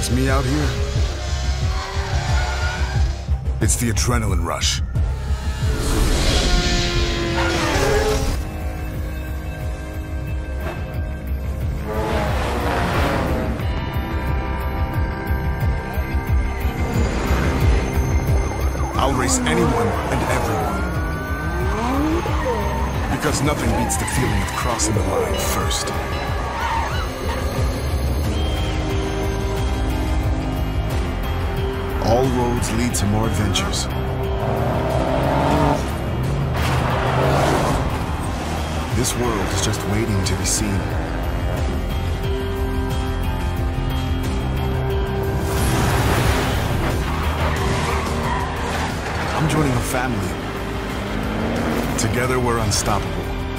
brings me out here? It's the adrenaline rush. I'll race anyone and everyone. Because nothing beats the feeling of crossing the line first. All roads lead to more adventures. This world is just waiting to be seen. I'm joining a family. Together we're unstoppable.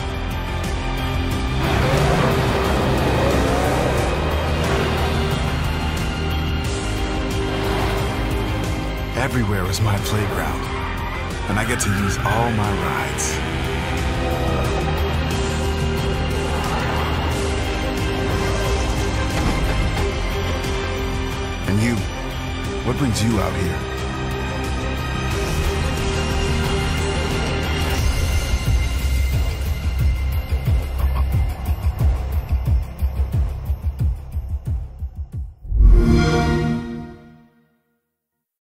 Everywhere is my playground, and I get to use all my rides. And you, what brings you out here?